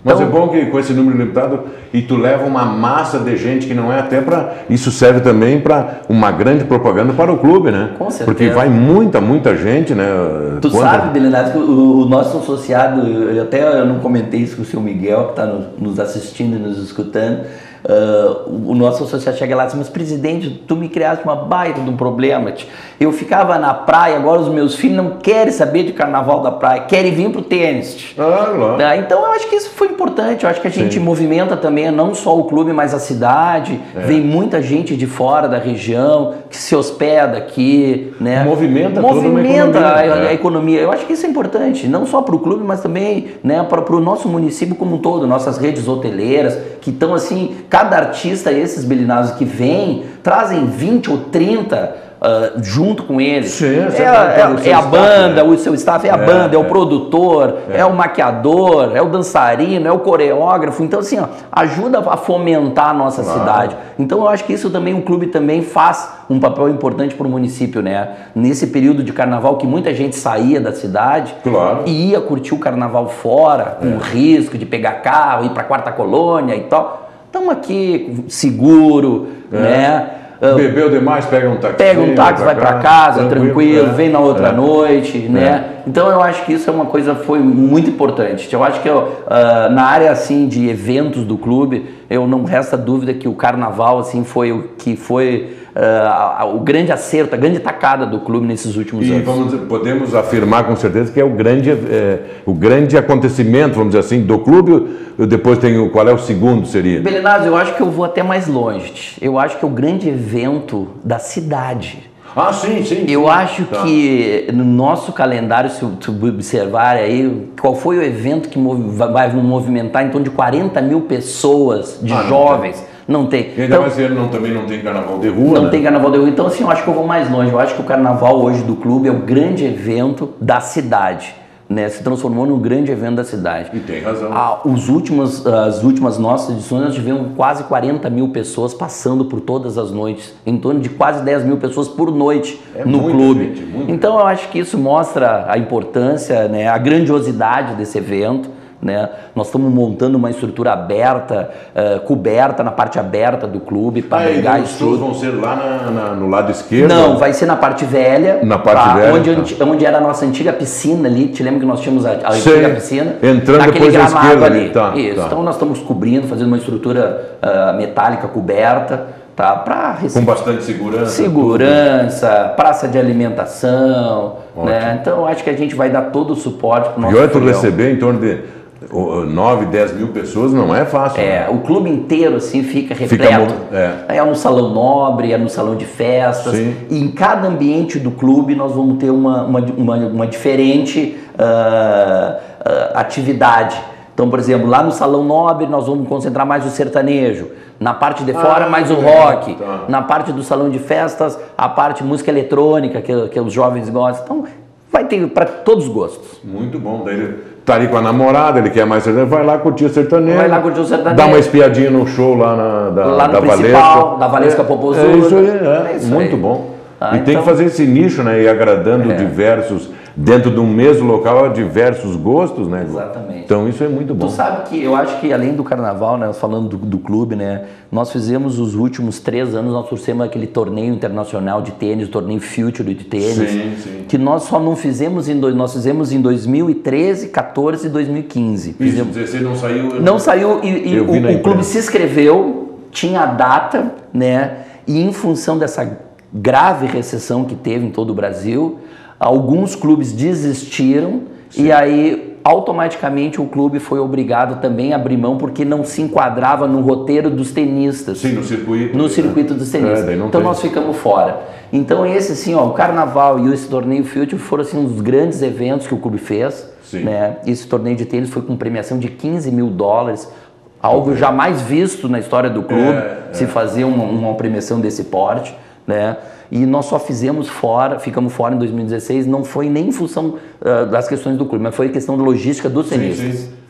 Mas Então, é bom que com esse número limitado e tu leva uma massa de gente que não é até para... Isso serve também para uma grande propaganda para o clube, né? Com certeza. Porque vai muita, muita gente, né? Tu Quanto... sabe, Belenato, que o, o nosso associado, eu até eu não comentei isso com o seu Miguel, que está no, nos assistindo e nos escutando, uh, o nosso associado chega lá e diz, mas presidente, tu me criaste uma baita de um problema. Eu ficava na praia, agora os meus filhos não querem saber de carnaval da praia, querem vir pro tênis. Ah, claro. Ah, então eu acho que isso foi importante, eu acho que a gente Sim. movimenta também não só o clube, mas a cidade, É. vem muita gente de fora da região que se hospeda aqui, né? Movimenta toda uma Movimenta economia, a, né? a economia. Eu acho que isso é importante, não só para o clube, mas também, né, para o nosso município como um todo, nossas redes hoteleiras, que estão assim, cada artista, esses belinados que vêm, trazem vinte ou trinta Uh, junto com eles. Sim, é, você é, tá é a staff, banda, né? o seu staff é a É, banda, é, é. o produtor, é. É. o maquiador, é o dançarino, é o coreógrafo. Então, assim, ó, ajuda a fomentar a nossa Claro. cidade. Então, eu acho que isso também, o clube também faz um papel importante para o município, né? Nesse período de carnaval que muita gente saía da cidade Claro. e ia curtir o carnaval fora, com o risco de pegar carro, ir para a quarta colônia e tal. Estamos aqui, seguro, É. né? Bebeu demais, pega um táxi. Pega um táxi, vai para casa, tranquilo, tranquilo é. vem na outra É. noite, né? Então eu acho que isso é uma coisa foi muito importante. Eu acho que eu, uh, na área assim de eventos do clube, eu não resta dúvida que o carnaval assim foi o que foi uh, o grande acerto, a grande tacada do clube nesses últimos E anos. vamos dizer, podemos afirmar com certeza que é o grande, é, o grande acontecimento, vamos dizer assim, do clube. Depois tem o qual é o segundo seria? Belenazzo, eu acho que eu vou até mais longe. Eu acho que é o grande evento da cidade. Ah, sim, sim. Eu sim. acho Tá. que no nosso calendário, se tu observar aí, qual foi o evento que mov- vai movimentar em torno de quarenta mil pessoas, de Ah, não jovens? Não tem. E ainda Então, mais ele não, também não tem carnaval de rua, não né? tem carnaval de rua. Então, assim, eu acho que eu vou mais longe. Eu acho que o carnaval hoje do clube é o grande evento da cidade. Né? Se transformou num grande evento da cidade. E tem razão. Ah, os últimos, as últimas nossas edições, nós tivemos quase quarenta mil pessoas passando por todas as noites, em torno de quase dez mil pessoas por noite É no muita clube. gente, muita. Então eu acho que isso mostra a importância, né, a grandiosidade desse evento. Né? Nós estamos montando uma estrutura aberta, uh, coberta na parte aberta do clube para Ah, abrigar e os isso shows tudo. vão ser lá na- na- no lado esquerdo? Não, vai ser na parte velha, Na parte velha, onde, tá. anti- onde era a nossa antiga piscina ali. Te lembra que nós tínhamos a, a Sei. antiga piscina? Entrando Naquele depois à gramado esquerda ali. ali, tá, Isso. tá. Então nós estamos cobrindo, fazendo uma estrutura ah, metálica coberta, tá? Para Com bastante segurança? segurança, praça de alimentação, Ótimo. né? Então eu acho que a gente vai dar todo o suporte para o E nosso olha, tu folião. receber em torno de nove, dez mil pessoas não é fácil. É, né? o clube inteiro assim fica repleto. Fica mo- é. É no salão nobre, é no salão de festas. Sim. E em cada ambiente do clube nós vamos ter uma, uma, uma, uma diferente ah, ah, atividade. Então, por exemplo, lá no salão nobre nós vamos concentrar mais o sertanejo. Na parte de fora, Ah, mais o legal, rock. tá. Na parte do salão de festas, a parte de música eletrônica, que, que os jovens gostam. Então, vai ter para todos os gostos. Muito bom. Daí ele tá ali com a namorada, ele quer mais sertanejo, vai lá curtir o sertanejo. Vai lá curtir o sertanejo. Dá uma espiadinha no show lá na, da, Lá no da principal, Valesca. da Valesca é, Popozuda. É isso aí, é, É isso muito aí. bom. Ah, e tem então- que fazer esse nicho, né? E agradando É. diversos, dentro de um mesmo local, a diversos gostos, né? Exatamente. Então isso é muito bom. Tu sabe que eu acho que além do carnaval, né, falando do, do clube, né, nós fizemos os últimos três anos, nós trouxemos aquele torneio internacional de tênis, o torneio Future de tênis, Sim, sim. que nós só não fizemos em dois, nós fizemos em dois mil e treze, quatorze e dois mil e quinze. Isso, Fizemos, dezesseis não saiu. eu não saiu e, e Eu o, vi na o clube imprensa. se inscreveu, tinha a data, né, e em função dessa grave recessão que teve em todo o Brasil, alguns clubes desistiram e aí automaticamente o clube foi obrigado também a abrir mão porque não se enquadrava no roteiro dos tenistas. Sim, no circuito. No né? circuito dos É, tenistas. daí não Então tem. nós ficamos fora. Então esse assim, ó, o carnaval e esse torneio Future foram assim, um dos grandes eventos que o clube fez. Sim. Né? Esse torneio de tênis foi com premiação de quinze mil dólares, algo jamais visto na história do clube, É, se fazer uma, uma premiação desse porte. Né? E nós só fizemos fora, ficamos fora em dois mil e dezesseis, não foi nem em função uh, das questões do clube, mas foi questão de logística dos Sim, tenistas. sim.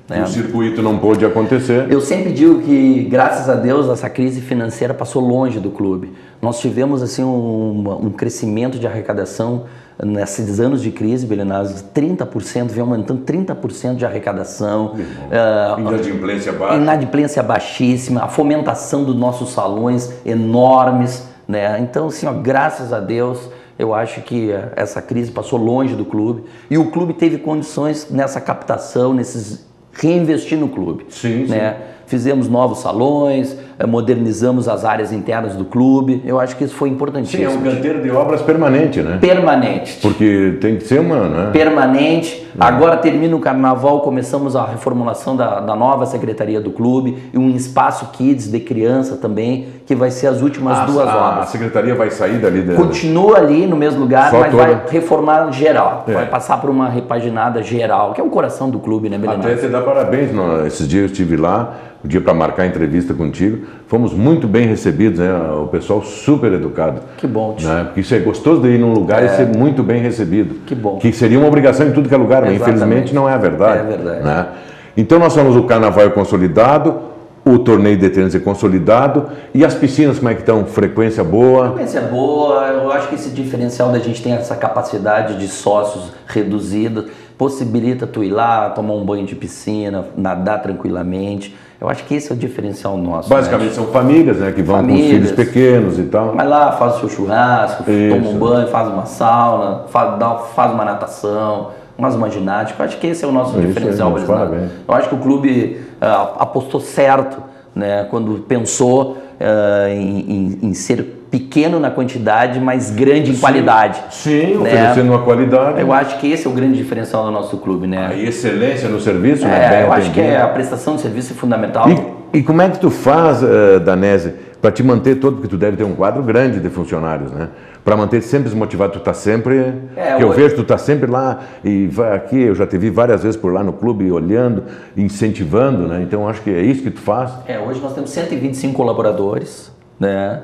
Né? O circuito não pôde acontecer. Eu sempre digo que, graças a Deus, essa crise financeira passou longe do clube. Nós tivemos assim um, um crescimento de arrecadação nesses anos de crise, Belenazzo, trinta por cento, vem aumentando trinta por cento de arrecadação. Uh, inadimplência baixa. Inadimplência baixíssima, a fomentação dos nossos salões enormes. Né? Então, assim, ó, graças a Deus, eu acho que essa crise passou longe do clube e o clube teve condições nessa captação, nesses reinvestir no clube. Sim, né? sim. Fizemos novos salões, modernizamos as áreas internas do clube. Eu acho que isso foi importantíssimo. Sim, é um canteiro de obras permanente, né? Permanente. Porque tem que ser uma, né? Permanente. Uhum. Agora termina o carnaval, começamos a reformulação da, da nova secretaria do clube e um espaço kids de criança também, que vai ser as últimas a, duas a, obras. A secretaria vai sair dali dentro. Continua ali no mesmo lugar, Só mas toda... vai reformar geral. É. Vai passar por uma repaginada geral, que é o coração do clube, né, Belenazzo? Até te dar parabéns. Não? Esses dias eu estive lá, o dia para marcar a entrevista contigo, fomos muito bem recebidos, né? O pessoal super educado. Que bom, tio. Né? Porque isso é gostoso de ir num lugar é. e ser muito bem recebido. Que bom. Que seria uma obrigação em tudo que é lugar, mas infelizmente não é a verdade. É verdade. Né? Então nós falamos o carnaval consolidado, o torneio de tênis é consolidado e as piscinas como é que estão? Frequência boa? Frequência boa, eu acho que esse diferencial da gente tem essa capacidade de sócios reduzida, possibilita tu ir lá, tomar um banho de piscina, nadar tranquilamente. Eu acho que esse é o diferencial nosso. Basicamente, né? São famílias, né, que vão famílias, com filhos pequenos e tal. Vai lá, faz o seu churrasco, Isso. toma um banho, faz uma sauna, faz, dá, faz uma natação, faz uma ginástica. Eu acho que esse é o nosso Isso diferencial. É, eu acho que o clube uh, apostou certo, né, quando pensou uh, em, em, em ser pequeno na quantidade, mas grande em sim, qualidade. Sim, né? oferecendo uma qualidade. Eu acho que esse é o grande diferencial do nosso clube, né? A excelência no serviço, é, né? Bem eu atendido. acho que é, a prestação de serviço é fundamental. E, e como é que tu faz, uh, Danese, para te manter todo, porque tu deve ter um quadro grande de funcionários, né? Para manter sempre desmotivado, tu tá sempre, é, que eu hoje... vejo, tu tá sempre lá e vai aqui, eu já te vi várias vezes por lá no clube, olhando, incentivando, né? Então acho que é isso que tu faz. É, hoje nós temos cento e vinte e cinco colaboradores, né?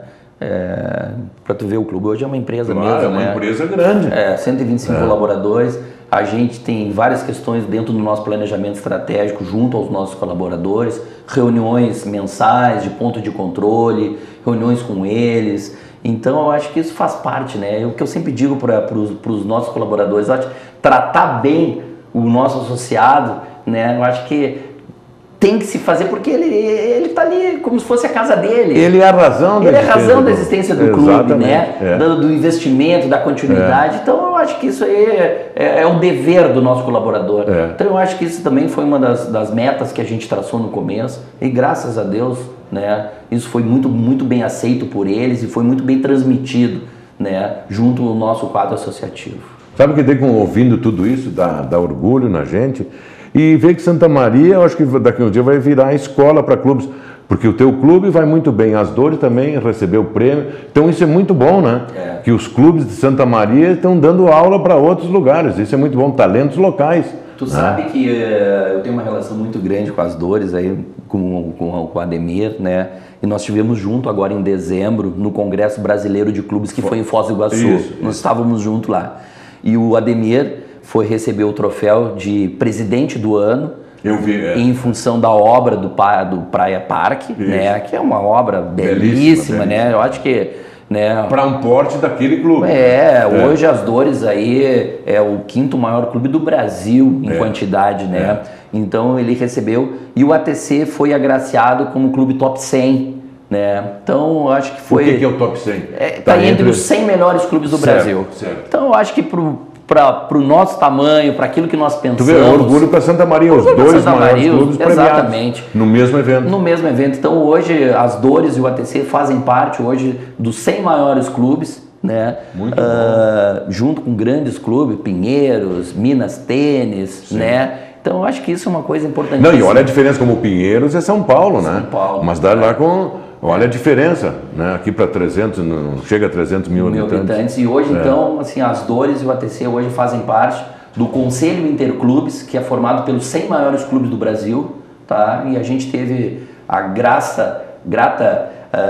É, para tu ver o clube, hoje é uma empresa claro, mesmo, é uma né? empresa grande. É, cento e vinte e cinco é. colaboradores, a gente tem várias questões dentro do nosso planejamento estratégico junto aos nossos colaboradores, reuniões mensais de ponto de controle, reuniões com eles, então eu acho que isso faz parte, né? O que eu sempre digo para os nossos colaboradores, eu acho, tratar bem o nosso associado, né? Eu acho que tem que se fazer porque ele ele está ali como se fosse a casa dele. Ele é a razão da ele existência, é a razão do... da existência do clube, Exatamente, né? É. Do, do investimento, da continuidade. É. Então eu acho que isso aí é, é, é um dever do nosso colaborador. É. Então eu acho que isso também foi uma das, das metas que a gente traçou no começo e graças a Deus, né? Isso foi muito muito bem aceito por eles e foi muito bem transmitido, né? Junto ao nosso quadro associativo. Sabe que tem com ouvindo tudo isso dá, dá orgulho na gente. E ver que Santa Maria, eu acho que daqui a um dia vai virar escola para clubes, porque o teu clube vai muito bem, as Dores também recebeu o prêmio, então isso é muito bom, né? É. Que os clubes de Santa Maria estão dando aula para outros lugares, isso é muito bom, talentos locais. Tu né? sabe que uh, eu tenho uma relação muito grande com as Dores, aí, com, com, com o Ademir, né? E nós estivemos junto agora em dezembro no Congresso Brasileiro de Clubes, que foi em Foz do Iguaçu, isso, nós isso. estávamos junto lá. E o Ademir foi receber o troféu de presidente do ano. Eu vi, é. Em função da obra do, do Praia Parque, né, que é uma obra belíssima, belíssima né? Eu acho que, né, para um porte daquele clube. É, é, hoje as Dores aí é o quinto maior clube do Brasil em é. quantidade, né? É. Então ele recebeu e o A T C foi agraciado como clube top cem. Né? Então, eu acho que foi... O que, que é o top cem? É, tá, tá entre, entre os cem melhores clubes do certo, Brasil. Certo. Então, eu acho que para o nosso tamanho, para aquilo que nós pensamos... Tu vê, orgulho para Santa Maria, os dois Santa maiores Maria, clubes exatamente. No mesmo evento. No mesmo evento. Então, hoje, as Dores e o A T C fazem parte hoje dos cem maiores clubes, né? Muito uh, bom. Junto com grandes clubes, Pinheiros, Minas Tênis, Sim. né? Então, eu acho que isso é uma coisa importantíssima. Não, e olha a diferença, como Pinheiros é São Paulo, São né? São Paulo. Mas dá lá com... Olha a diferença, né? Aqui para trezentos, não chega a trezentos mil habitantes. habitantes. E hoje, é. então, assim, as Dores e o A T C hoje fazem parte do Conselho Interclubes, que é formado pelos cem maiores clubes do Brasil, tá? E a gente teve a graça, grata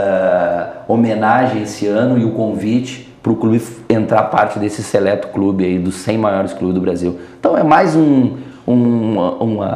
uh, homenagem esse ano e o convite para o clube entrar parte desse seleto clube aí, dos cem maiores clubes do Brasil. Então é mais um, um, uma,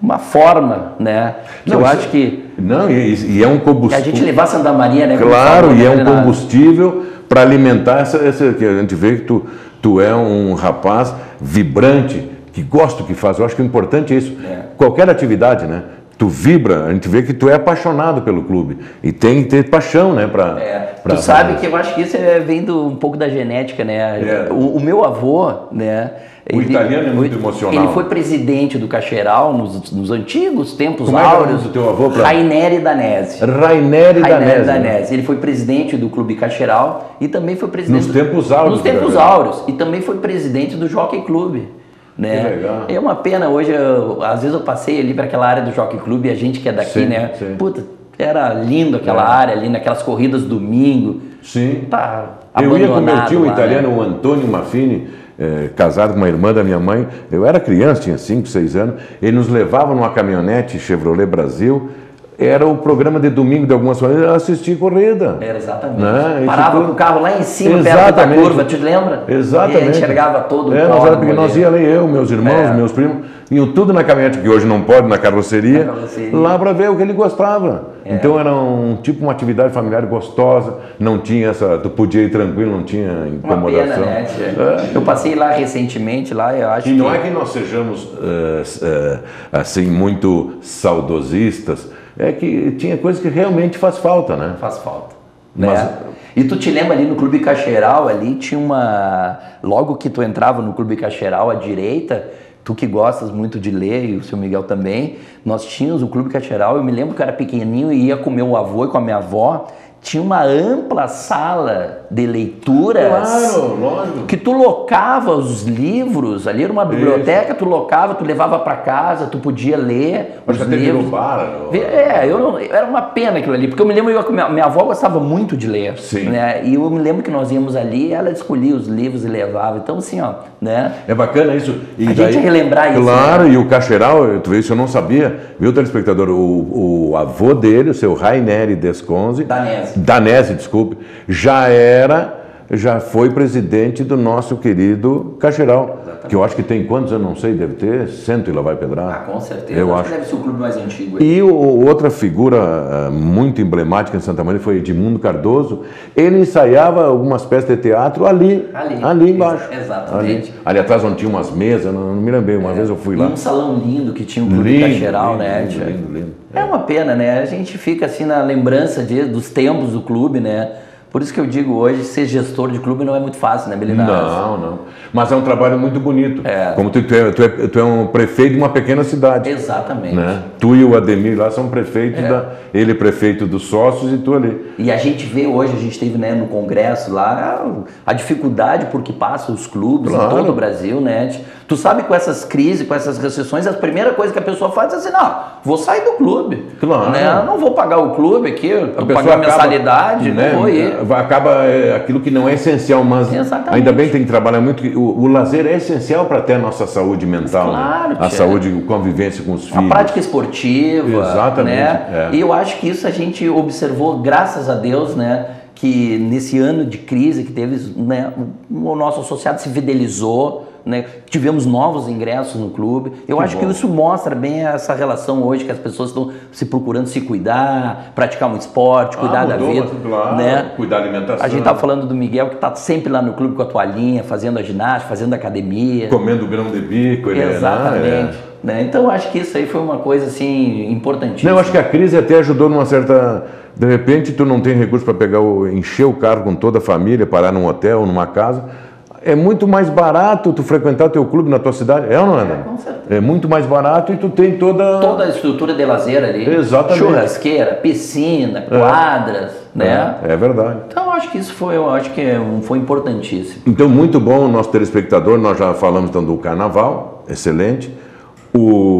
uma forma, né? Que Não, eu isso- acho que, Não, e, e é um que a combustível. gente levar Santa Maria, né? como Claro, falou, e é né, um na- combustível para alimentar essa, essa. Que a gente vê que tu, tu é um rapaz vibrante, que gosta do que faz. Eu acho que o importante é isso. É. Qualquer atividade, né? Tu vibra, a gente vê que tu é apaixonado pelo clube. E tem que ter paixão, né? Pra, É, pra- tu sabe que eu acho que isso é, vem do, um pouco da genética, né? É. O, o meu avô, né? O italiano é muito o- emocional. Ele foi presidente do Cacheral nos, nos antigos tempos Como é que é o nome áureos. do teu avô, pra- Raineri Danese. Raineri Raineri Danese. Danese. Ele foi presidente do Clube Cacheral e também foi presidente... Nos tempos áureos Nos do tempos Cacheral. áureos. E também foi presidente do Jockey Clube. Né? Que legal. É uma pena hoje, eu- às vezes eu passei ali para aquela área do Jockey Clube e a gente que é daqui, Sim, né? sim. Puta, era lindo aquela É. área ali, naquelas corridas domingo. Sim. Tá Eu ia com meu abandonado tio lá, italiano, né? o Antônio Maffini, eh, casado com uma irmã da minha mãe. Eu era criança, tinha cinco, seis anos. Ele nos levava numa caminhonete Chevrolet Brasil. Era o programa de domingo de algumas famílias, assistir corrida. Era exatamente. Né? E Parava tipo- com o carro lá em cima, perto da Exatamente. curva, tu lembra? Exatamente. E enxergava todo o é, nós, era córrego pequeno, nós ali. ia ali, eu, meus irmãos, É. meus primos, iam tudo na caminhonete, que hoje não pode, na carroceria, Na carroceria. lá para ver o que ele gostava. É. Então era um tipo uma atividade familiar gostosa, não tinha essa, tu podia ir tranquilo, não tinha Uma incomodação. pena, né? tia? É. Eu passei lá recentemente, lá, eu acho E não que... é que nós sejamos eh, eh, assim muito saudosistas, é que tinha coisas que realmente faz falta, né? Faz falta. Mas- Né? E tu te lembra ali no Clube Cacheral, ali tinha uma... Logo que tu entrava no Clube Cacheral à direita, tu que gostas muito de ler, e o seu Miguel também, nós tínhamos o Clube Cacheral, eu me lembro que eu era pequenininho e ia com meu avô e com a minha avó, tinha uma ampla sala de leituras. Claro, lógico. Que tu locava os livros, ali era uma biblioteca, tu locava, tu levava para casa, tu podia ler Acho que os até virou livros. bar. É, eu não, era uma pena aquilo ali, porque eu me lembro que minha, minha avó gostava muito de ler, Sim. né? E eu me lembro que nós íamos ali, ela escolhia os livros e levava. Então assim, ó, né? É bacana isso. E A gente relembrar isso, Claro, né? e o Cacheral, tu vê, isso eu não sabia, viu, telespectador? O, o avô dele, o seu Raineri Desconze, Danese. Danese, desculpe, já era, já foi presidente do nosso querido Cacheral. Que eu acho que tem quantos, eu não sei, deve ter cento e lá vai pedrar. Ah, com certeza. Eu acho acho. que deve ser o clube mais antigo. aí. E o- outra figura ah, muito emblemática em Santa Maria foi Edmundo Cardoso. Ele ensaiava algumas peças de teatro ali, Ali. embaixo. Ex- exatamente. Ali, ali atrás onde tinha umas mesas, não, não me lembrei, uma vez eu fui E lá. um salão lindo que tinha o Clube Lindo, Cacheral, lindo, né? lindo, tia? lindo, lindo. É uma pena, né? A gente fica assim na lembrança de, dos tempos do clube, né? Por isso que eu digo hoje, ser gestor de clube não é muito fácil, né, Belinazzi? Não, não. Mas é um trabalho muito bonito. É. Como tu, tu, é, tu, é, tu é um prefeito de uma pequena cidade. Exatamente. Né? Tu e o Ademir lá são prefeitos, É. da, ele prefeito dos sócios e tu ali. E a gente vê hoje, a gente teve né, no congresso lá, a dificuldade por que passam os clubes Claro. em todo o Brasil, né? Tu sabe, com essas crises, com essas recessões, a primeira coisa que a pessoa faz é assim, não, vou sair do clube. Claro. Né? Eu não vou pagar o clube aqui, A vou pessoa pagar a acaba, mensalidade, né, não vou ir. acaba é, aquilo que não é essencial, mas Exatamente. ainda bem que tem que trabalhar muito. que O, o lazer é essencial para ter a nossa saúde mental, Claro, né? A tia. saúde, convivência com os A filhos. prática esportiva, Exatamente, né? é. E eu acho que isso a gente observou, graças a Deus, né? Que nesse ano de crise que teve, né? O nosso associado se fidelizou, né? Tivemos novos ingressos no clube. Eu Que acho bom. que isso mostra bem essa relação hoje que as pessoas estão se procurando se cuidar, praticar um esporte, cuidar Ah, da mudou, vida, mas, claro, né? cuidar da alimentação. A gente estava falando do Miguel que está sempre lá no clube com a toalhinha, fazendo a ginástica, fazendo a academia. Comendo grão de bico. Ele é, Exatamente. né? Né? Então eu acho que isso aí foi uma coisa assim importantíssima. Não, eu acho que a crise até ajudou numa certa... De repente, tu não tem recurso para pegar o, encher o carro com toda a família, parar num hotel, numa casa. É muito mais barato tu frequentar teu clube na tua cidade. É ou não é, Dani? com certeza. É muito mais barato e tu tem toda... Toda a estrutura de lazer ali. Exatamente. Churrasqueira, piscina, quadras, né? É, é verdade. Então eu acho que isso foi, eu acho que é um- foi importantíssimo. Então, muito bom o nosso telespectador. Nós já falamos então do carnaval, excelente. O,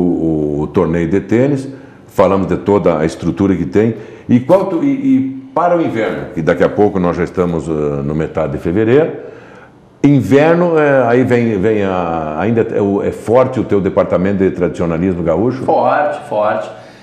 o, o torneio de tênis, falamos de toda a estrutura que tem. E, qual tu, e, e para o inverno, que daqui a pouco nós já estamos uh, no metade de fevereiro. Inverno, é, aí vem, vem a, ainda é, o- é forte o teu departamento de tradicionalismo gaúcho? Forte, forte.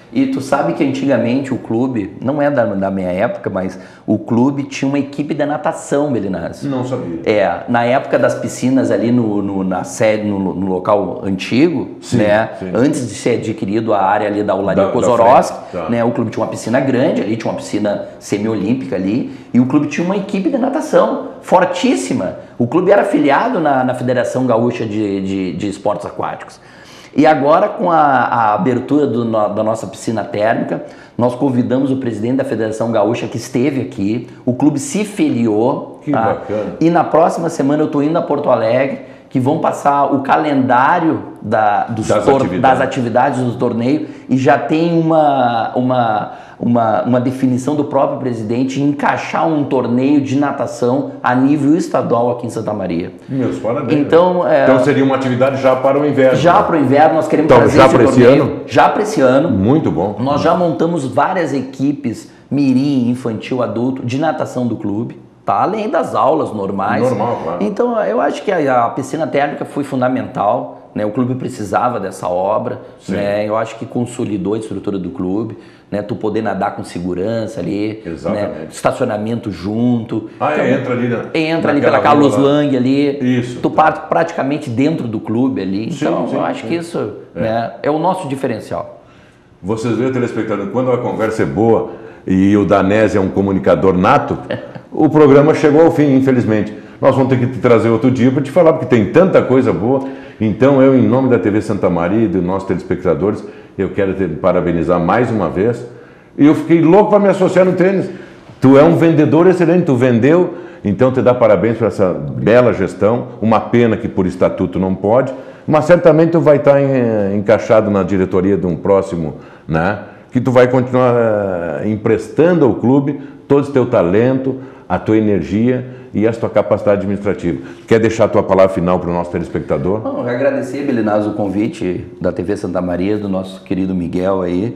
E tu sabe que antigamente o clube, não é da, da minha época, mas o clube tinha uma equipe de natação, Belinazzi. Não sabia. É, na época das piscinas ali no, no, na sede, no, no local antigo, sim, né? Sim. Antes de ser adquirido a área ali da Olaria Kozorowski, tá. né? O clube tinha uma piscina grande ali, tinha uma piscina semiolímpica ali, e o clube tinha uma equipe de natação fortíssima. O clube era afiliado na, na Federação Gaúcha de, de, de Esportes Aquáticos. E agora, com a, a abertura do, no, da nossa piscina térmica, nós convidamos o presidente da Federação Gaúcha, que esteve aqui, o clube se filiou. Que tá? bacana. E na próxima semana eu estou indo a Porto Alegre, que vão passar o calendário da, dos das, tor- atividades. das atividades do torneio, e já tem uma, uma, uma, uma definição do próprio presidente em encaixar um torneio de natação a nível estadual aqui em Santa Maria. Meus parabéns. Então, é, então seria uma atividade já para o inverno. Já né? para o inverno nós queremos então, trazer já esse para esse torneio. ano? Já para esse ano. Muito bom. Nós já montamos várias equipes mirim, infantil, adulto, de natação do clube. Tá, além das aulas normais. Normal, claro. Então, eu acho que a, a piscina térmica foi fundamental, né? O clube precisava dessa obra, né? Eu acho que consolidou a estrutura do clube, né? Tu poder nadar com segurança ali, exatamente. Né? Estacionamento junto. Ah, então, é, entra ali, né? Entra ali pela Carlos Lang ali. Isso. Tu parte praticamente dentro do clube ali. Sim, então, sim, eu acho sim. que isso é. Né? é o nosso diferencial. Vocês veem, telespectador, quando a conversa é boa e o Danese é um comunicador nato, o programa chegou ao fim, infelizmente. Nós vamos ter que te trazer outro dia para te falar, porque tem tanta coisa boa. Então, eu, em nome da T V Santa Maria e dos nossos telespectadores, eu quero te parabenizar mais uma vez. E eu fiquei louco para me associar no tênis. Tu é um vendedor excelente, tu vendeu, então te dá parabéns por essa bela gestão. Uma pena que por estatuto não pode, mas certamente tu vai estar em, encaixado na diretoria de um próximo, né? Que tu vai continuar uh, emprestando ao clube todo o teu talento, a tua energia e a tua capacidade administrativa. Quer deixar a tua palavra final para o nosso telespectador? Bom, eu agradecer, Belinazzi, o convite da T V Santa Maria, do nosso querido Miguel aí,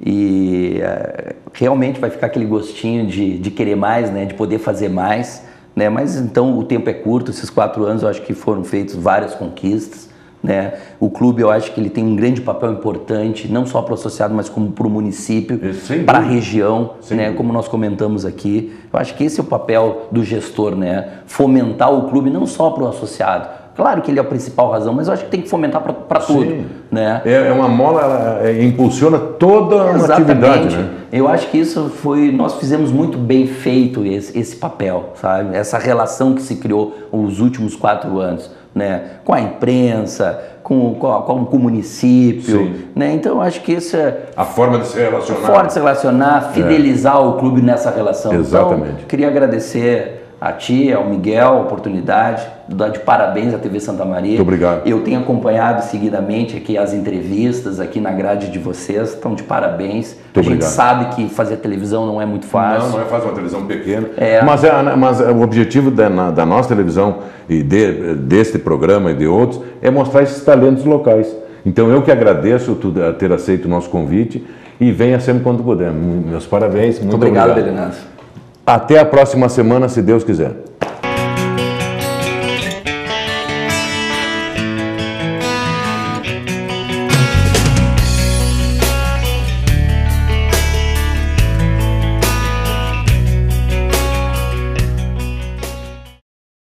e uh, realmente vai ficar aquele gostinho de, de querer mais, né, de poder fazer mais, né, mas então o tempo é curto, esses quatro anos eu acho que foram feitas várias conquistas. Né? O clube, eu acho que ele tem um grande papel importante, não só para o associado, mas como para o município, para a região, né? Como nós comentamos aqui. Eu acho que esse é o papel do gestor, né? Fomentar o clube não só para o associado. Claro que ele é a principal razão, mas eu acho que tem que fomentar para tudo. Né? É uma mola, ela impulsiona toda uma Exatamente. Atividade. Né? Eu acho que isso foi, nós fizemos muito bem feito esse, esse papel, sabe? Essa relação que se criou os últimos quatro anos. Né, com a imprensa, com, com, com, com o município, né? Então eu acho que isso é a forma de se relacionar, a forma de se relacionar, fidelizar é. o clube nessa relação. Exatamente. Então, queria agradecer a ti, ao Miguel, a oportunidade, dar de parabéns à T V Santa Maria. Muito obrigado. Eu tenho acompanhado seguidamente aqui as entrevistas aqui na grade de vocês, estão de parabéns. Muito a gente obrigado. sabe que fazer televisão não é muito fácil. Não, não é fácil, uma televisão pequena. É. Mas, é, mas o objetivo da, da nossa televisão e de, deste programa e de outros é mostrar esses talentos locais. Então eu que agradeço tu ter aceito o nosso convite e venha sempre quando puder. Meus parabéns. Muito, muito obrigado, obrigado. Belinazzi. Até a próxima semana, se Deus quiser.